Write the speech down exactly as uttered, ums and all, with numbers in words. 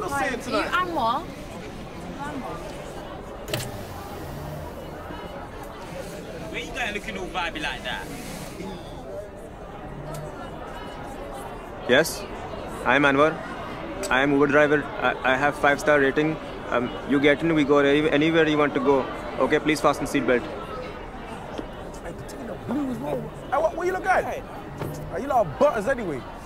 not Hi, saying are you tonight? Anwar? Where you going looking all vibey like that? Yes, I am Anwar. I am Uber driver. I, I have five star rating. Um, you get in, we go any- anywhere you want to go. Okay, please fasten seatbelt. Hey, continue the blues, bro. Hey, what, what you look at? Hey, you lot of butters anyway.